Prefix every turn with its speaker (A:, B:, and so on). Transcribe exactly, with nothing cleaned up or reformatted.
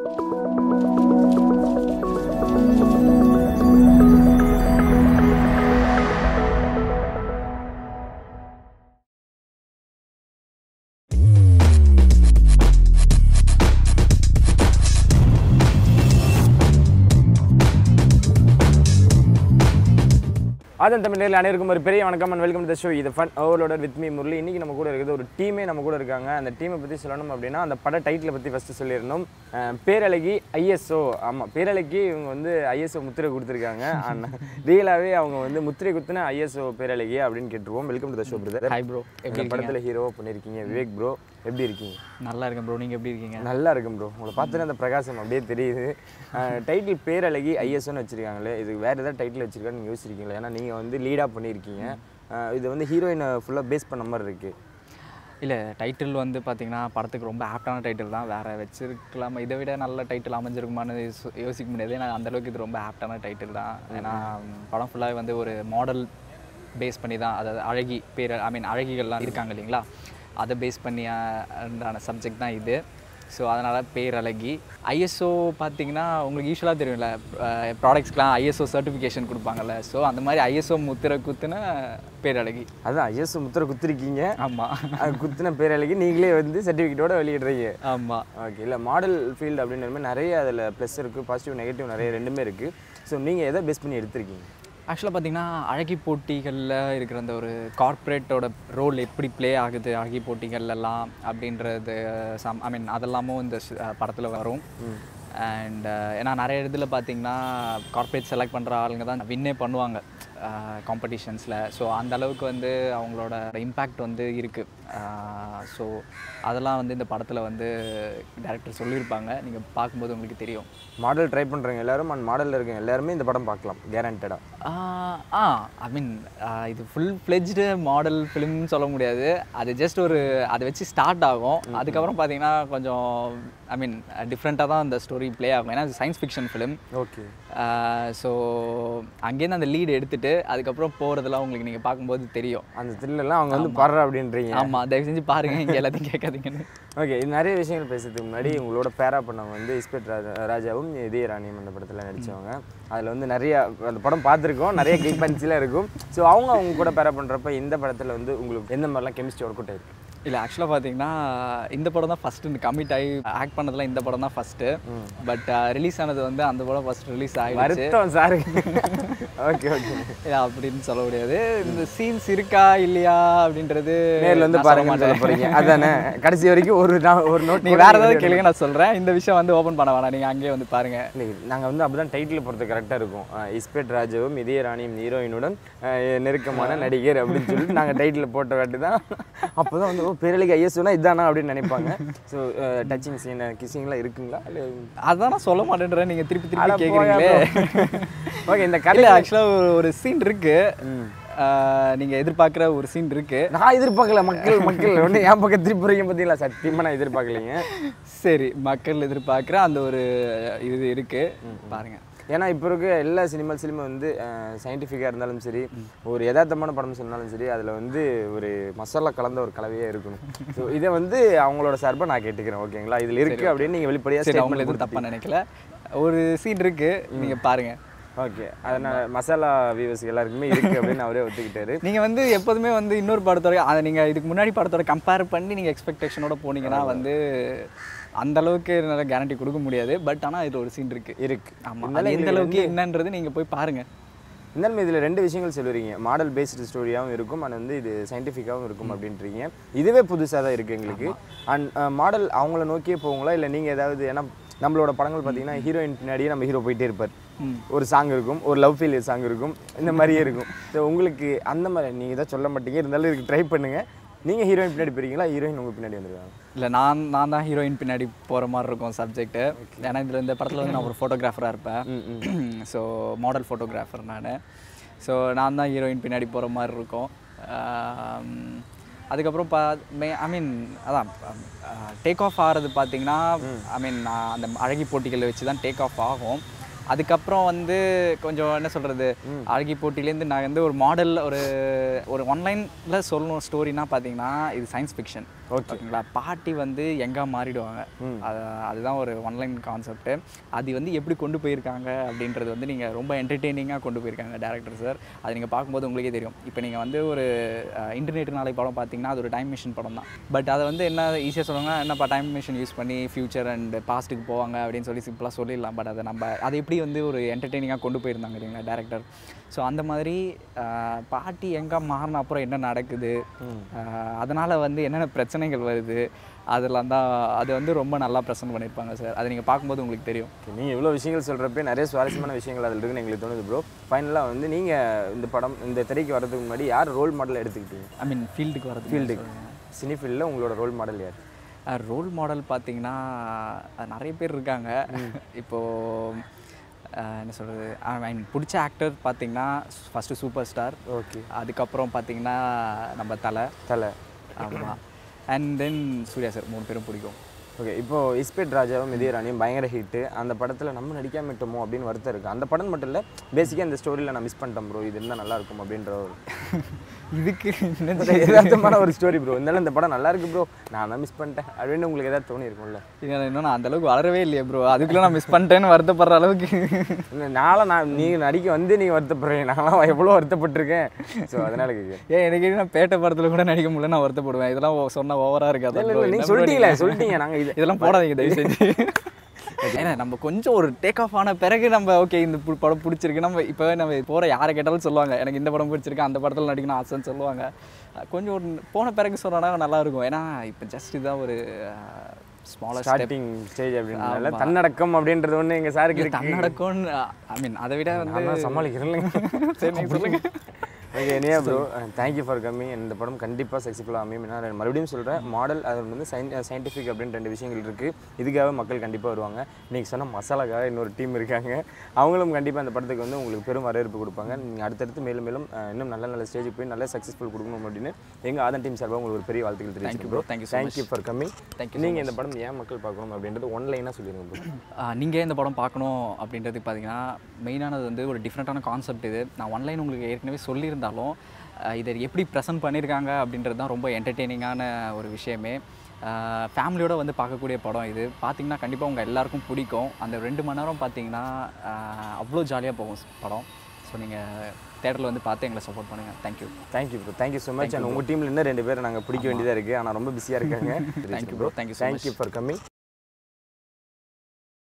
A: ஆதன் தமிழர்கள் அனைவருக்கும் ஒரு பெரிய வணக்கம் and welcome to the show. இது fun overloaded with me Murali. இன்றைக்கி நம்ம கூட இருக்குது ஒரு டீமே நம்ம கூட இருக்காங்க. அந்த டீமை பற்றி சொல்லணும் அப்படின்னா அந்த பட டைட்டிலை பற்றி ஃபஸ்ட்டு சொல்லியிருந்தோம். பேரழகி ஐஎஸ்ஓ. ஆமாம், பேரழகி இவங்க வந்து ஐஎஸ்ஓ முத்திரை கொடுத்துருக்காங்க. ஆனால் ரியலாகவே அவங்க வந்து முத்திரை குத்துன ஐஎஸ்ஓ பேரழகி அப்படின்னு கேட்டுருவோம். Welcome to the show brother.
B: Hi bro.
A: எப்படி படத்தில் ஹீரோவாக பண்ணியிருக்கீங்க விவேக் ப்ரோ, எப்படி இருக்கீங்க?
B: நல்லா இருக்கேன் ப்ரோ, நீங்கள் எப்படி இருக்கீங்க?
A: நல்லா இருக்கும் ப்ரோ. உங்களை பார்த்துட்டு அந்த பிரகாசம் அப்படியே தெரியுது. டைட்டில் பேரழகி ஐஎஸ்ஓன்னு வச்சுருக்காங்களே, இது வேறு ஏதாவது டைட்டில் வச்சுருக்கான்னு நீங்கள் யோசிச்சிருக்கீங்களா? ஏன்னா நீங்கள் வந்து லீடாக பண்ணியிருக்கீங்க. இது வந்து ஹீரோயினை ஃபுல்லாக பேஸ் பண்ண மாதிரி இருக்குது.
B: இல்லை, டைட்டில் வந்து பார்த்திங்கன்னா படத்துக்கு ரொம்ப ஆப்டான டைட்டில் தான். வேறு வச்சுருக்கலாம், இதை விட நல்ல டைட்டில் அமைஞ்சிருக்குமான்னு யோசிக்க முடியாது. ஏன்னா அந்தளவுக்கு இது ரொம்ப ஆப்டான டைட்டில் தான். ஏன்னா படம் ஃபுல்லாக வந்து ஒரு மாடல் பேஸ் பண்ணி தான், அதாவது அழகி பேர் ஐ மீன் அழகிகள்லாம் இருக்காங்க இல்லைங்களா, அதை பேஸ் பண்ணியான சப்ஜெக்ட் தான் இது. ஸோ அதனால் பேரழகி. ஐஎஸ்ஓ பார்த்திங்கன்னா உங்களுக்கு யூஸ்வலாக தெரியும்ல, ப்ராடக்ட்ஸ்க்கெலாம் ஐஎஸ்ஓ சர்டிஃபிகேஷன் கொடுப்பாங்கல்ல. ஸோ அந்த மாதிரி ஐஎஸ்ஓ முத்திரை குத்துன பேரழகி.
A: அதுதான் ஐஎஸ்ஓ முத்திரை குத்துருக்கீங்க.
B: ஆமாம்,
A: அது குத்துன பேரழகி நீங்களே வந்து சர்டிஃபிகேட்டோட வெளியிடுறீங்க.
B: ஆமாம்.
A: ஓகே. இல்லை, மாடல் ஃபீல்டு அப்படின்ற மாதிரி நிறைய அதில் ப்ளஸ் இருக்குது, பாசிட்டிவ் நெகட்டிவ் நிறைய ரெண்டுமே இருக்குது. ஸோ நீங்கள் எதை பேஸ் பண்ணி எடுத்திருக்கீங்க?
B: ஆக்சுவலாக பார்த்திங்கன்னா அழகி போட்டிகளில் இருக்கிற அந்த ஒரு கார்ப்பரேட்டோட ரோல் எப்படி ப்ளே ஆகுது அழகி போட்டிகள்லாம் அப்படின்றது சம் ஐ மீன் அதெல்லாமும் இந்த படத்தில் வரும். அண்ட் ஏன்னா நிறைய இடத்துல பார்த்திங்கன்னா கார்ப்பரேட் செலக்ட் பண்ணுற ஆளுங்க தான் வின்னே பண்ணுவாங்க காம்படிஷன்ஸில். ஸோ அந்த அளவுக்கு வந்து அவங்களோட இம்பேக்ட் வந்து இருக்குது. ஸோ அதெல்லாம் வந்து இந்த படத்தில் வந்து டைரக்டர் சொல்லியிருப்பாங்க, நீங்கள் பார்க்கும்போது உங்களுக்கு தெரியும்.
A: மாடல் ட்ரை பண்ணுறவங்க எல்லோரும் அண்ட் மாடலில் இருக்கவங்க எல்லாருமே இந்த படம் பார்க்கலாம் கேரண்டடாக.
B: ஆ ஐ மீன் இது ஃபுல் ஃப்ளெஜ்டு மாடல் ஃபிலிம்னு சொல்ல முடியாது. அது ஜஸ்ட் ஒரு அதை வச்சு ஸ்டார்ட் ஆகும். அதுக்கப்புறம் பார்த்தீங்கன்னா கொஞ்சம் ஐ மீன் டிஃப்ரெண்ட்டாக தான் அந்த ஸ்டோரி ப்ளே ஆகும். ஏன்னா அது science fiction film.
A: Okay.
B: So அங்கேருந்து அந்த லீடு எடுத்துகிட்டு அதுக்கப்புறம் போகிறதெல்லாம் உங்களுக்கு நீங்கள் பார்க்கும்போது தெரியும்.
A: அந்த த்ரில்லாம் அவங்க வந்து பாடுற அப்படின்றீங்க.
B: ஆமாம், தயவு செஞ்சு பாருங்கள், இங்கே எல்லாத்தையும் கேட்காதீங்கன்னு.
A: ஓகே. இது நிறைய விஷயங்கள் பேசுறதுக்கு முன்னாடி உங்களோட பேரா பண்ணவங்க வந்து இஸ்பெட் ராஜா ராஜாவும் இதய ராணியும் அந்த படத்தில் நடித்தவங்க. அதில் வந்து நிறைய அந்த படம் பார்த்துருக்கோம், நிறைய கிளிக் பன்ஸ்லாம் இருக்கும். ஸோ அவங்க அவங்க கூட பேரா பண்ணுறப்ப இந்த படத்தில் வந்து உங்களுக்கு எந்த மாதிரிலாம் கெமிஸ்ட்ரி ஒர்க் அவுட் ஆயிருக்கு?
B: இல்லை, ஆக்சுவலாக பார்த்தீங்கன்னா இந்த படம் தான் ஃபஸ்ட்டு இந்த கமிட் ஆகி ஆக்ட் பண்ணதெல்லாம் இந்த படம் தான் ஃபஸ்ட்டு. பட் ரிலீஸ் ஆனது வந்து அந்த படம் ஃபஸ்ட் ரிலீஸ் ஆகிடுச்சு
A: சார். Okay okay.
B: அப்படின்னு சொல்ல முடியாது. இந்த சீன்ஸ் இருக்கா இல்லையா அப்படின்றது
A: நேரில் வந்து பாருங்க சொல்ல போகிறீங்க அதானே. கடைசி வரைக்கும் ஒரு ஒரு நோட்
B: நீங்கள் வேறு ஏதாவது கேளுங்க, நான் சொல்கிறேன். இந்த விஷயம் வந்து ஓப்பன் பண்ண வேணாம், நீங்கள் அங்கேயே வந்து பாருங்கள்.
A: இல்லை, நாங்கள் வந்து அப்போ தான் டைட்டில் பொறுத்து கரெக்டாக இருக்கும். இஸ்பெட் ராஜாவும் இதய ராணியும் ஹீரோயினுடன் நெருக்கமான நடிகர் அப்படின்னு சொல்லிட்டு நாங்கள் டைட்டில் போட்ட வாட்டி தான் அப்போ தான் வந்து பேரழகி ஐஎஸ்ஓனா இதானா அப்படின்னு நினைப்பாங்க. ஸோ டச்சிங் சீன் கிசிங்லாம் இருக்குங்களா? இல்லை,
B: அதான் நான் சொல்ல மாட்டேன்றேன், நீங்கள் திருப்பி திருப்பி கேட்குறீங்களே.
A: ஓகே. இந்த கதையில்
B: ஆக்சுவலாக ஒரு சீன் இருக்குது, நீங்கள் எதிர்பார்க்குற ஒரு சீன் இருக்குது.
A: நான் எதிர்பார்க்கல. மக்கள் மக்கள் ஒன்று என் பக்கம் திருப்பி போகிறீங்க பார்த்தீங்களா? சத்தியமாக நான் எதிர்பார்க்கலைங்க.
B: சரி, மக்கள் எதிர்பார்க்குற அந்த ஒரு இது இருக்குது, பாருங்கள்.
A: ஏன்னா இப்போ இருக்க எல்லா சினிமாஸ்லையுமே வந்து சயின்டிஃபிக்காக இருந்தாலும் சரி, ஒரு யதார்த்தமான படம் சொன்னாலும் சரி, அதில் வந்து ஒரு மசாலா கலந்த ஒரு கலவையாக இருக்கணும். ஸோ இதை வந்து அவங்களோட சார்பாக நான் கேட்டுக்கிறேன். ஓகேங்களா? இதில் இருக்குது அப்படின்னு நீங்கள் வெளிப்படையாக
B: சரி, அவங்களுக்கு எதுவும் தப்பாக நினைக்கல. ஒரு சீன் இருக்குது, நீங்கள் பாருங்கள்.
A: ஓகே. அதனால் மசாலா வியூவர்ஸ் எல்லாருக்குமே இருக்குது அப்படின்னு அவரே ஒத்துக்கிட்டாரு.
B: நீங்கள் வந்து எப்போதுமே வந்து இன்னொரு படத்தோட அதை நீங்கள் இதுக்கு முன்னாடி படத்தோட கம்பேர் பண்ணி நீங்கள் எக்ஸ்பெக்டேஷனோட போனீங்கன்னா வந்து அந்த அளவுக்கு என்னால் கேரண்டி கொடுக்க முடியாது. பட் ஆனால் இது ஒரு சீன் இருக்குது இருக்குது ஆமாம், அது எந்த அளவுக்கு என்னன்றது நீங்கள் போய் பாருங்கள்.
A: இருந்தாலும் இதில் ரெண்டு விஷயங்கள் சொல்லுறீங்க. மாடல் பேஸ்டு ஸ்டோரியாகவும் இருக்கும், அண்ட் வந்து இது சயின்டிஃபிக்காகவும் இருக்கும் அப்படின்றீங்க. இதுவே புதுசாக தான் இருக்குது எங்களுக்கு. அண்ட் மாடல் அவங்கள நோக்கியே போங்களா, இல்லை நீங்கள் ஏதாவது? ஏன்னா நம்மளோட படங்கள் பார்த்தீங்கன்னா ஹீரோயின் பின்னாடியே நம்ம ஹீரோ போயிட்டே இருப்பார். ஒரு சாங் இருக்கும், ஒரு லவ் ஃபெயிலியர் சாங் இருக்கும், இந்த மாதிரியே இருக்கும். ஸோ உங்களுக்கு அந்த மாதிரி நீங்கள் தான் சொல்ல மாட்டீங்க, இருந்தாலும் இதுக்கு ட்ரை பண்ணுங்கள். நீங்கள் ஹீரோயின் பின்னாடி போகிறீங்களா, ஹீரோயின் உங்கள் பின்னாடி வந்துருக்காங்க?
B: இல்லை, நான் நான் தான் ஹீரோயின் பின்னாடி போகிற மாதிரி இருக்கும் சப்ஜெக்ட்டு. ஏன்னா இதில் இந்த படத்தில் வந்து நான் ஒரு ஃபோட்டோகிராஃபராக இருப்பேன். ஸோ மாடல் ஃபோட்டோகிராஃபர் நான். ஸோ நான் தான் ஹீரோயின் பின்னாடி போகிற மாதிரி இருக்கும். அதுக்கப்புறம் பா மே ஐ மீன் அதான் டேக் ஆஃப் ஆகிறது பார்த்திங்கன்னா ஐ மீன் நான் அந்த அழகி போட்டிகளை வச்சு தான் டேக் ஆஃப் ஆகும். அதுக்கப்புறம் வந்து கொஞ்சம் என்ன சொல்கிறது, அழகி போட்டியிலேருந்து நான் வந்து ஒரு மாடல் ஒரு ஒரு ஆன்லைனில் சொல்லணும் ஸ்டோரினா பார்த்தீங்கன்னா இது சயின்ஸ் ஃபிக்ஷன். ஓகேங்களா. பாட்டி வந்து எங்கே மாறிடுவாங்க, அது அதுதான் ஒரு ஆன்லைன் கான்செப்ட். அது வந்து எப்படி கொண்டு போயிருக்காங்க அப்படின்றது வந்து நீங்கள் ரொம்ப என்டர்டெய்னிங்காக கொண்டு போயிருக்காங்க டேரக்டர் சார். அது நீங்கள் பார்க்கும்போது உங்களுக்கே தெரியும். இப்போ நீங்கள் வந்து ஒரு இன்டர்நெட் நாளை படம் பார்த்தீங்கன்னா அது ஒரு டைம் மிஷின் படம் தான். பட் அதை வந்து என்ன ஈஸியாக சொல்லுவாங்கன்னா என்னப்பா டைம் மிஷின் யூஸ் பண்ணி ஃபியூச்சர் அண்ட் பாஸ்ட்டுக்கு போவாங்க அப்படின்னு சொல்லி சிம்பிளாக சொல்லிடலாம். பட் அதை நம்ம அதை எப்படி வந்து ஒரு என்டர்டெய்னிங்காக கொண்டு போயிருந்தாங்க இல்லைங்களா டேரக்டர். ஸோ அந்த மாதிரி பாட்டி எங்கே மாறின அப்புறம் என்ன நடக்குது, அதனால் வந்து என்னென்ன பிரச்சனைகள் வருது, அதெல்லாம் தான் அது வந்து ரொம்ப நல்லா ப்ரெசென்ட் பண்ணியிருப்பாங்க சார். அதை நீங்கள் பார்க்கும்போது உங்களுக்கு தெரியும்.
A: நீங்கள் இவ்வளோ விஷயங்கள் சொல்கிறப்ப நிறைய சுவாரஸ்யமான விஷயங்கள் அதில் இருக்குன்னு எங்களுக்கு தோணுது ப்ரோ. ஃபைனலாக வந்து நீங்கள் இந்த படம் இந்த திரைக்கு வரதுக்கு முன்னாடி யார் ரோல் மாடல் எடுத்துக்கிட்டீங்க?
B: ஐ மீன் ஃபீல்டுக்கு வரது.
A: ஃபீல்டுக்கு சினி ஃபீல்டில் உங்களோட ரோல் மாடல் யார்?
B: ரோல் மாடல் பார்த்தீங்கன்னா நிறைய பேர் இருக்காங்க. இப்போது என்ன சொல்கிறது, ஐ மீன் பிடிச்ச ஆக்டர் பார்த்தீங்கன்னா ஃபஸ்ட்டு சூப்பர் ஸ்டார்.
A: ஓகே.
B: அதுக்கப்புறம் பார்த்தீங்கன்னா நம்ம தலை
A: தலை
B: ஆமாம். அண்ட் தென் சூர்யா சார், மூணு பேரும் பிடிக்கும்.
A: ஓகே. இப்போது இஸ்பெட் ராஜாவும் இதே ராணியும் பயங்கர ஹிட்டு. அந்த படத்தில் நம்ம நடிக்காம விட்டோமோ அப்படின்னு வருத்தம் இருக்குது. அந்த படம் மட்டும் இல்லை, பேசிக்காக இந்த ஸ்டோரியில் நான் மிஸ் பண்ணிட்டேன் ப்ரோ, இது இருந்தால் நல்லாயிருக்கும் அப்படின்ற ஒரு
B: இதுக்கு
A: யதார்த்தமான ஒரு ஸ்டோரி ப்ரோ. இருந்தாலும் இந்த படம் நல்லா இருக்கு ப்ரோ, நான் தான் மிஸ் பண்ணிட்டேன் அப்படின்னு உங்களுக்கு ஏதாவது தோணி இருக்கும்ல?
B: இல்லை, இன்னும் நான் அந்தளவுக்கு வளரவே இல்லையே ப்ரோ, அதுக்குள்ளே நான் மிஸ் பண்ணிட்டேன்னு வருத்தப்படுற அளவுக்கு.
A: இல்லை, நானும் நான் நீங்கள் நடிக்க வந்து நீங்கள் வருத்தப்படுறீங்க, நான்லாம் எவ்வளோ வருத்தப்பட்டிருக்கேன். ஸோ அதனால கேட்குறேன்.
B: ஏன் எனக்கு நான் பேட்டை படத்தில் கூட நடிக்க முடியல, நான் வருத்தப்படுவேன். இதெல்லாம் சொன்னால் ஓவராக இருக்காது.
A: இல்லை, நீங்கள் சொல்லிட்டீங்களே சொல்லிட்டீங்க, நாங்கள் இது
B: இதெல்லாம் போடாதீங்க தயவு செஞ்சு. ஏன்னா நம்ம கொஞ்சம் ஒரு டேக் ஆஃப் ஆன பிறகு நம்ம ஓகே இந்த படம் பிடிச்சிருக்கு, நம்ம இப்போ நம்ம போகிற யாரை கேட்டாலும் சொல்லுவாங்க எனக்கு இந்த படம் பிடிச்சிருக்கு, அந்த படத்தில் நடிக்கணும் ஆசைன்னு சொல்லுவாங்க. கொஞ்சம் ஒரு போன பிறகு சொன்னா நல்லாயிருக்கும். ஏன்னா இப்போ ஜஸ்ட் இதுதான் ஒரு ஸ்மாலர்
A: ஸ்டார்டிங் ஸ்டேஜ் அப்படின்றதுனால தன்னடக்கம் அப்படின்றது ஒன்று எங்கள் சாருக்கு இருக்கு.
B: தன்னடக்கம்னு ஐ மீன் அதை விட வந்து
A: சமாளிக்கிறேன்.
B: சரி நீங்கள் சொல்லுங்கள்.
A: Okay Iniya bro, thank you for coming. இந்த படம் கண்டிப்பாக சக்ஸஸ்ஃபுல்லாக அமையும். நான் மறுபடியும் சொல்கிறேன், மாடல் அது வந்து சயின் சயின்டிஃபிக் அப்படின்னு ரெண்டு விஷயங்கள் இருக்குது. இதுக்காக மக்கள் கண்டிப்பாக வருவாங்க. இன்றைக்கி சொன்ன மசாலாக்காக இன்னொரு டீம் இருக்காங்க, அவங்களும் கண்டிப்பாக அந்த படத்துக்கு வந்து உங்களுக்கு பெரும் வரவேற்பு கொடுப்பாங்க. நீங்கள் அடுத்தடுத்து மேலும் மேலும் இன்னும் நல்ல நல்ல ஸ்டேஜுக்கு போய் நல்ல சக்ஸஸ்ஃபுல் கொடுக்கணும் அப்படின்னு எங்கள் ஆதன் டீம் சார்பாக உங்களுக்கு ஒரு பெரிய வாழ்த்துக்கள் தெரிவிச்சு bro.
B: Thank you
A: thank you for coming.
B: Thank you.
A: நீங்கள் இந்த படம் ஏன் மக்கள் பார்க்கணும் அப்படின்றது ஒன்லைனாக சொல்லிடுங்க ப்ரோ.
B: நீங்கள் இந்த படம் பார்க்கணும் அப்படின்றது பார்த்தீங்கன்னா மெயினானது வந்து ஒரு டிஃப்ரெண்ட்டான கான்செப்ட். இது நான் ஒன்லைன் உங்களுக்கு ஏற்கனவே சொல்லியிருந்தாலும் இதை எப்படி ப்ரெசென்ட் பண்ணியிருக்காங்க அப்படின்றது தான் ரொம்ப என்டர்டெய்னிங்கான ஒரு விஷயமே. ஃபேமிலியோடு வந்து பார்க்கக்கூடிய படம் இது. பார்த்திங்கன்னா கண்டிப்பாக உங்கள் எல்லாருக்கும் பிடிக்கும். அந்த ரெண்டு மணி நேரம் பார்த்திங்கன்னா அவ்வளோ ஜாலியாக போகும் படம். ஸோ நீங்கள் தேட்டரில் வந்து பார்த்து எங்களை சப்போர்ட் பண்ணுங்கள். Thank you.
A: Thank you bro, thank you so much. And உங்கள் டீமில் இன்னும் ரெண்டு பேர் நாங்கள் பிடிக்க வேண்டியதாக இருக்குது, ஆனால் ரொம்ப பிஸியாக இருக்காங்க.
B: Thank you bro, thank you
A: thank you for coming.